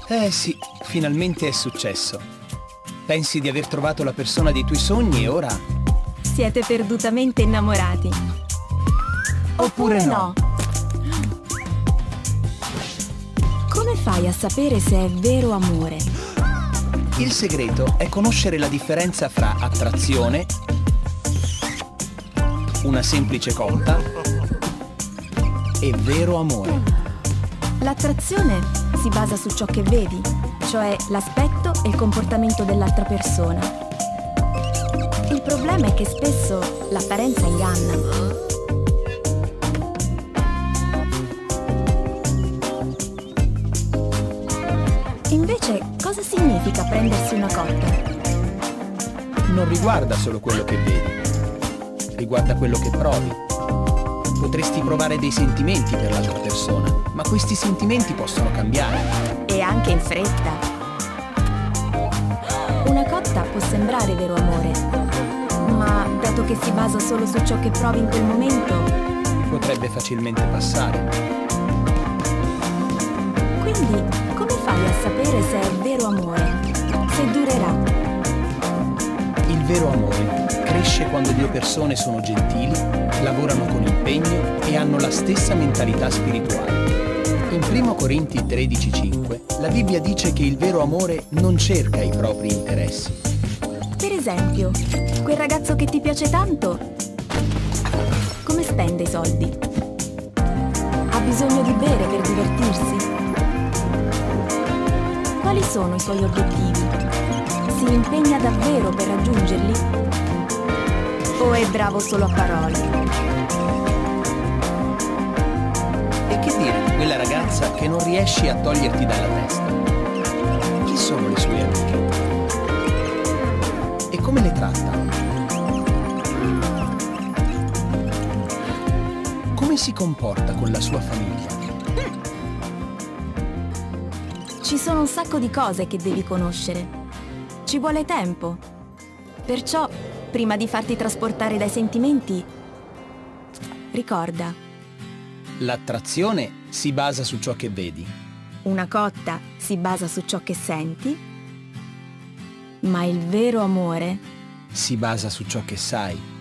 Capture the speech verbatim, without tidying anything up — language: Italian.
Eh sì, finalmente è successo. Pensi di aver trovato la persona dei tuoi sogni e ora... Siete perdutamente innamorati. Oppure no? Come fai a sapere se è vero amore? Il segreto è conoscere la differenza fra attrazione, una semplice cotta e vero amore. L'attrazione si basa su ciò che vedi, cioè l'aspetto e il comportamento dell'altra persona. Il problema è che spesso l'apparenza inganna. Invece, cosa significa prendersi una cotta? Non riguarda solo quello che vedi, riguarda quello che provi. Potresti provare dei sentimenti per l'altra persona, ma questi sentimenti possono cambiare. E anche in fretta. Una cotta può sembrare vero amore, ma dato che si basa solo su ciò che provi in quel momento, potrebbe facilmente passare. Quindi, come fai a sapere se è vero amore? Se durerà? Il vero amore cresce quando due persone sono gentili, lavorano con impegno e hanno la stessa mentalità spirituale. In primo Corinti tredici cinque la Bibbia dice che il vero amore non cerca i propri interessi. Per esempio, quel ragazzo che ti piace tanto, come spende i soldi? Ha bisogno di bere per divertirsi? Quali sono i suoi obiettivi? Si impegna davvero per raggiungerli? O è bravo solo a parole? E che dire di quella ragazza che non riesci a toglierti dalla testa? Chi sono le sue amiche? E come le tratta? Come si comporta con la sua famiglia? Ci sono un sacco di cose che devi conoscere. Ci vuole tempo. Perciò, prima di farti trasportare dai sentimenti, ricorda: l'attrazione si basa su ciò che vedi. Una cotta si basa su ciò che senti, ma il vero amore si basa su ciò che sai.